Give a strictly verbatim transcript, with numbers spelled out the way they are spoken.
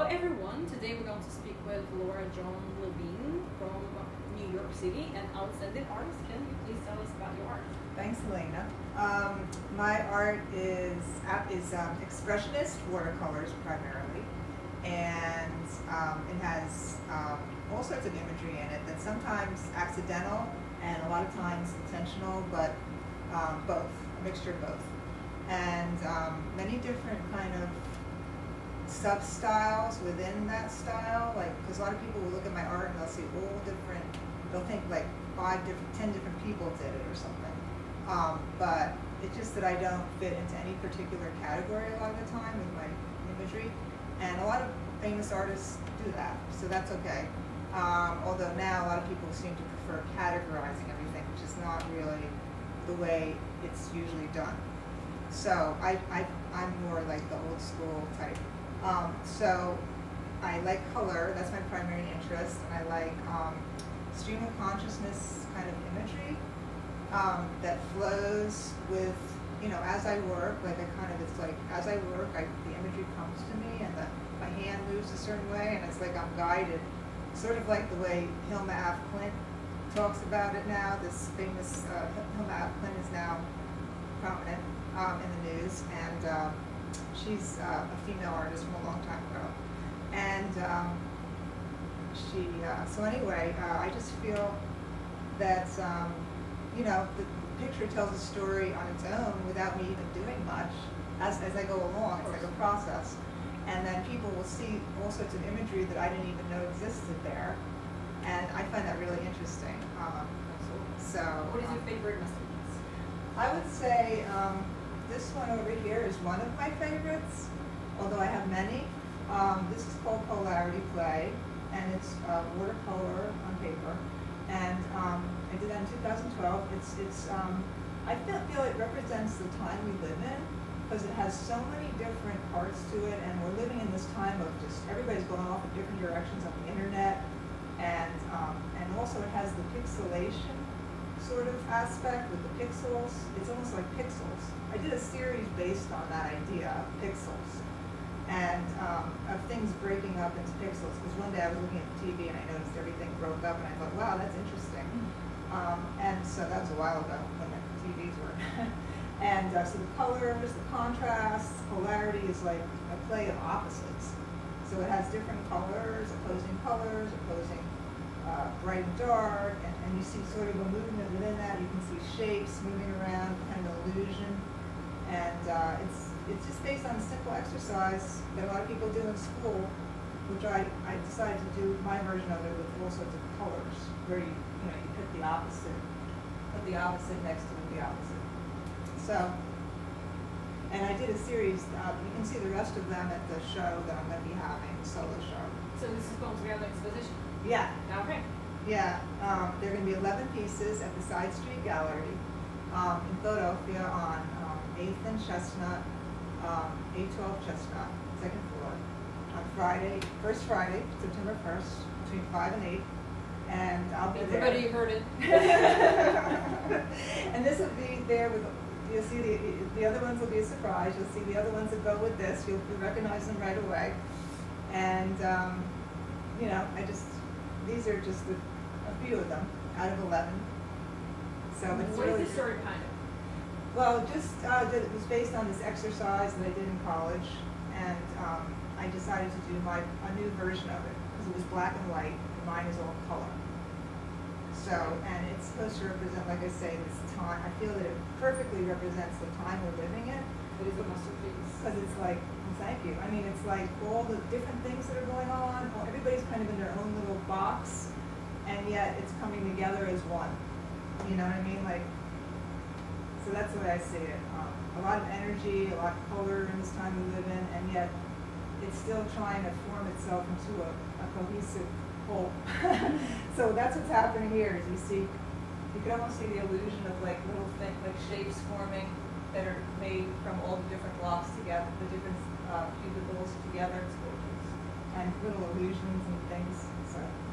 Hello everyone, today we're going to speak with Laura Joan Levine from New York City, an outstanding artist. Can you please tell us about your art? Thanks, Helena. Um, my art is is um, expressionist watercolors primarily, and um, it has um, all sorts of imagery in it that's sometimes accidental and a lot of times intentional, but um, both, a mixture of both. And um, many different kind of sub-styles within that style, like, because a lot of people will look at my art and they'll see all different, they'll think like five different, ten different people did it or something. Um, but it's just that I don't fit into any particular category a lot of the time with my imagery. And a lot of famous artists do that, so that's okay. Um, although now a lot of people seem to prefer categorizing everything, which is not really the way it's usually done. So I, I, I'm more like the old school type. Um, so I like color, that's my primary interest, and I like um, stream of consciousness kind of imagery um, that flows with, you know, as I work, like I kind of, it's like, as I work, I, the imagery comes to me and the, my hand moves a certain way and it's like I'm guided, sort of like the way Hilma af Klint talks about it now. This famous, uh, Hilma af Klint is now prominent um, in the news, and um, she's uh, a female artist from a long time ago. And um, she, uh, so anyway, uh, I just feel that, um, you know, the picture tells a story on its own without me even doing much as, as I go along. It's like a process. And then people will see all sorts of imagery that I didn't even know existed there. And I find that really interesting. Um, so, What is um, your favorite masterpiece? I would say um, this one over here is one of my favorites, although I have many. Um, this is called Polarity Play, and it's uh, watercolor on paper. And um, I did that in two thousand twelve. It's, it's um, I feel, feel it represents the time we live in, because it has so many different parts to it, and we're living in this time of just everybody's going off in different directions on the internet, and um, and also it has the pixelation sort of aspect with the pixels. It's almost like pixels. I did a series based on that idea of pixels and um, of things breaking up into pixels, because one day I was looking at the T V and I noticed everything broke up and I thought, wow, that's interesting. Um, and so that was a while ago when the T Vs were. And uh, so the colors, the contrasts, polarity is like a play of opposites. So it has different colors, opposing colors, opposing uh, bright and dark, and, and you see sort of a movement within that. You can see shapes moving around, kind of illusion. And uh, it's it's just based on a simple exercise that a lot of people do in school, which I, I decided to do my version of it with all sorts of colors, where you you know you put the opposite, put the opposite next to the opposite. So, and I did a series. Uh, you can see the rest of them at the show that I'm going to be having, the solo show. So this is going to be an exposition? Yeah. Okay. Yeah. Um, there are going to be eleven pieces at the Side Street Gallery um, in Philadelphia on um, eighth and Chestnut, um, eight twelve Chestnut, second floor, on Friday, first Friday, September first, between five and eight. And I'll be Everybody there. heard it. And this will be there with. You'll see the, the other ones will be a surprise. You'll see the other ones that go with this. You'll recognize them right away. And, um, you know, I just, these are just a, a few of them out of eleven. So it's What really, is the story behind it? well, just, uh, that it was based on this exercise that I did in college. And um, I decided to do my, a new version of it, because it was black and white, and mine is all color. So, and it's supposed to represent, like I say, this time. I feel that it perfectly represents the time we're living in. It is a masterpiece. Because it's like, well, thank you. I mean, it's like all the different things that are going on. Well, everybody's kind of in their own little box, and yet it's coming together as one. You know what I mean? Like, so that's the way I see it. Um, a lot of energy, a lot of color in this time we live in, and yet it's still trying to form itself into a, a cohesive whole. So that's what's happening here. Is you see, you can almost see the illusion of like little things, like shapes forming that are made from all the different blocks together, the different uh, cubicles together. It's gorgeous, and little illusions and things. So.